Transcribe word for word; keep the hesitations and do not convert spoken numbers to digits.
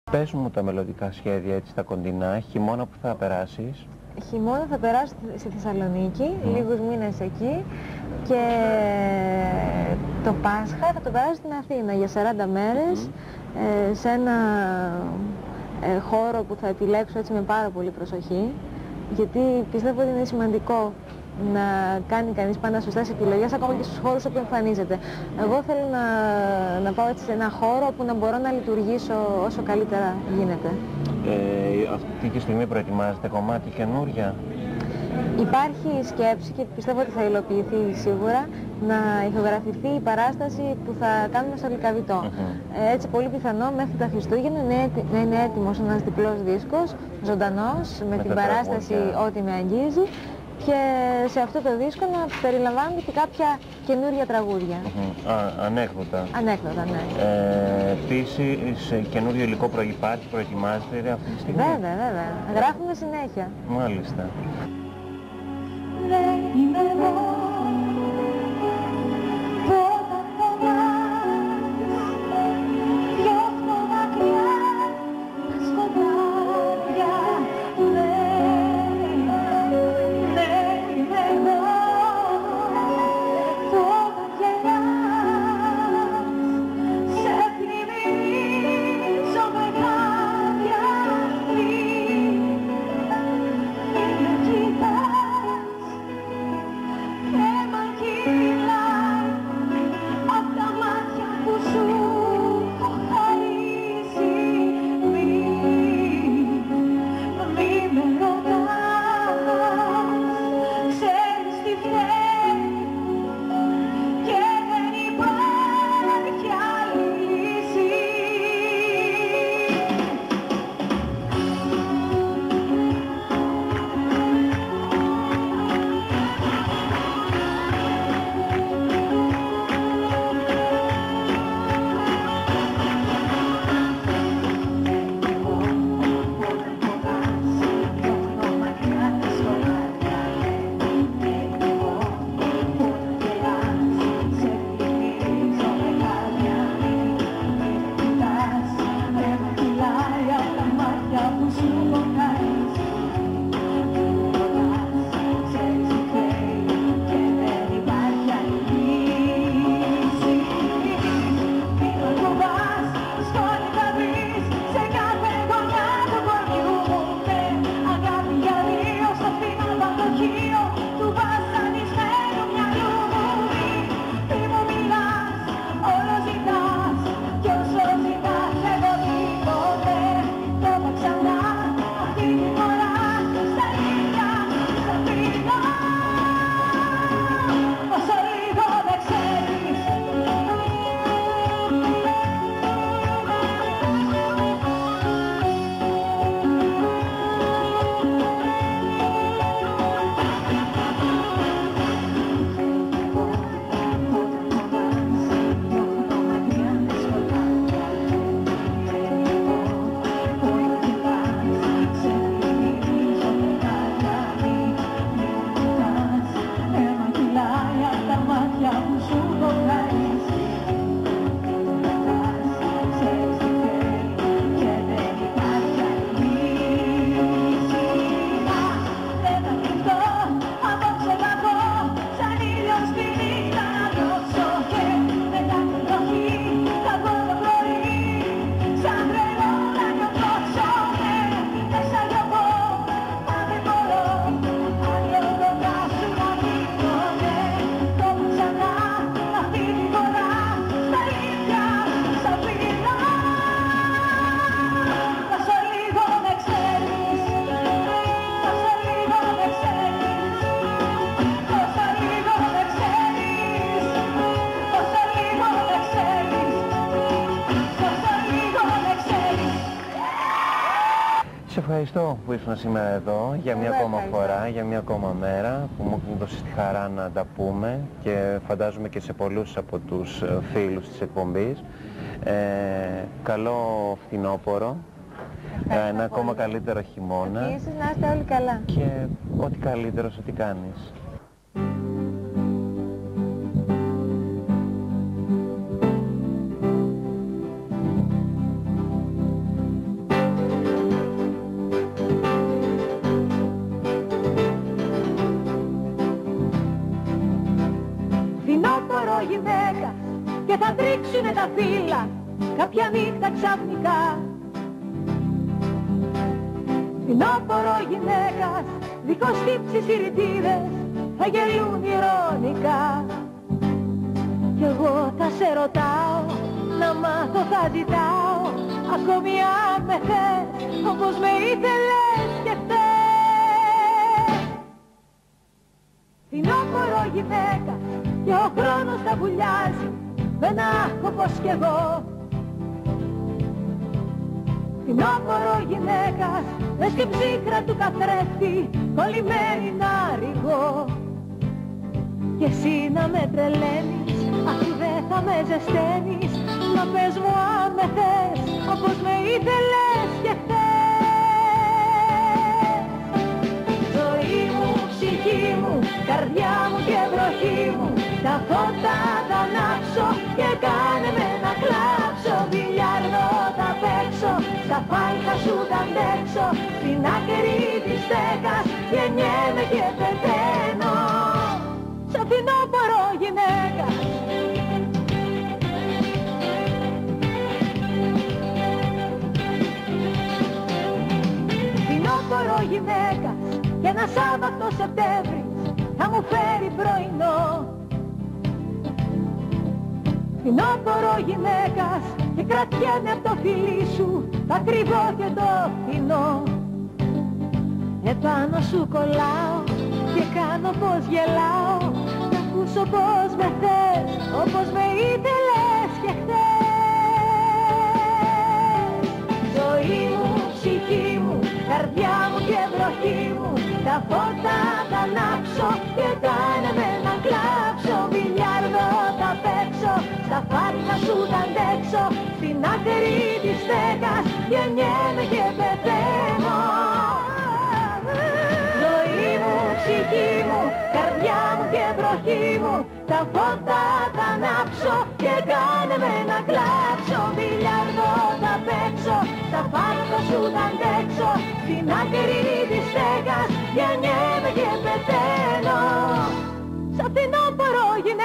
Πες μου τα μελλοντικά σχέδια, έτσι τα κοντινά, χειμώνα που θα περάσεις. Χειμώνα θα περάσω στη Θεσσαλονίκη, mm. λίγους μήνες εκεί, και το Πάσχα θα το περάσω στην Αθήνα για σαράντα μέρες, mm. ε, σε ένα ε, χώρο που θα επιλέξω έτσι με πάρα πολύ προσοχή, γιατί πιστεύω ότι είναι σημαντικό να κάνει κανείς πάντα σωστές επιλογές, ακόμα και στους χώρους όπου εμφανίζεται. Εγώ θέλω να, να πάω έτσι σε ένα χώρο όπου να μπορώ να λειτουργήσω όσο καλύτερα γίνεται. Ε, αυτή τη στιγμή προετοιμάζεται κομμάτι καινούρια. Υπάρχει σκέψη και πιστεύω ότι θα υλοποιηθεί σίγουρα να ηχογραφηθεί η παράσταση που θα κάνουμε στο Λυκαβητό. Mm-hmm. Έτσι πολύ πιθανό μέχρι τα Χριστούγεννα να είναι έτοιμος ένας διπλός δίσκος, ζωντανός, με, με την παράσταση «Ό,τι με αγγίζει», και σε αυτό το δίσκο να περιλαμβάνονται και κάποια καινούργια τραγούδια. Mm-hmm. Α, ανέκδοτα. Ανέκδοτα, ναι. Ε, επίσης, καινούριο υλικό προϋπάρχει, προετοιμάζεται αυτή τη στιγμή. Βέβαια, βέβαια. Γράφουμε συνέχεια. Μάλιστα. Δεν είμαι εγώ που όταν φοβάμαι διώχνω μακριά τα σκοτάδια. Δεν, δεν είμαι εγώ που όταν γελάς σε πλημμυρίζω με κάποια αυτή. Με κοιτάς και μ' αγγείλας απ' τα μάτια που σου έχω χαρίσει. Μη, μη με ρωτάς, ξέρεις τι φταίει και δεν υπάρχει άλλη λύση. Σε ευχαριστώ που ήσουν σήμερα εδώ για μια ακόμα φορά, για μια ακόμα μέρα που μου έχουν δώσει τη χαρά να τα πούμε, και φαντάζομαι και σε πολλούς από τους φίλους της εκπομπής. Ε, καλό φθινόπωρο, ένα ακόμα καλύτερο χειμώνα. Επίσης να είστε όλοι καλά. Και ό,τι καλύτερο σε ό,τι κάνεις. και θα τρίξουνε τα φύλλα κάποια νύχτα ξαφνικά. Φθινόπορο γυναίκας, δίχως τύψεις οι ρητίδες, θα γελούν ηρωνικά. Κι εγώ θα σε ρωτάω, να μάθω θα ζητάω, ακόμη αν με θες, όπως με ήθελες και χθες. Φθινόπορο γυναίκα, και ο χρόνος τα βουλιάζει, με ένα όπως κι εγώ. Φθινόπορο γυναίκας, μες και ψύχρα του καθρέφτη, κολλημένη να ρηγώ. Και εσύ να με τρελαίνεις, αφού δεν θα με ζεσταίνεις, να πες μου αν με θες, όπως με ήθελες και χθες. Ζωή μου, ψυχή μου, καρδιά μου και βροχή μου, τα φώτα θα ανάψω και κάνε με να κλάψω. Μπιλιάρδο θα παίξω, στα φάλκα σου θα αντέξω, στην άκρη της στέγας γεννιέμαι και πεθαίνω. Σαν φθινόπορο γυναίκα. Φθινόπορο γυναίκας, και ένα Σάββατο Σεπτέμβρης θα μου φέρει πρωινό. Φθινόπορο γυναίκας, και κρατιέμαι απ' το φιλί σου, θα κρυβώ και το φθηνό. Επάνω σου κολλάω και κάνω πως γελάω, να ακούσω πως με θες, όπως με ήθελες και χθες. Ζωή μου, ψυχή μου, καρδιά μου και βροχή μου, τα φώτα θα ανάψω και κάνε με να κλάψω. Μπιλιάρδο θα παίξω, στα φάρκα σου θα αντέξω, στην άκρη της στέγας γεννιέμαι και πεθαίνω. Ζωή μου, ψυχή μου, καρδιά μου και βροχή μου, τα φώτα θα ανάψω και κάνε με να κλάψω. Μπιλιάρδο θα παίξω, στα φάρκα σου θα αντέξω, στην άκρη της στέγας γεννιέμαι και πεθαίνω. Σαν φθινόπορο γυναίκα.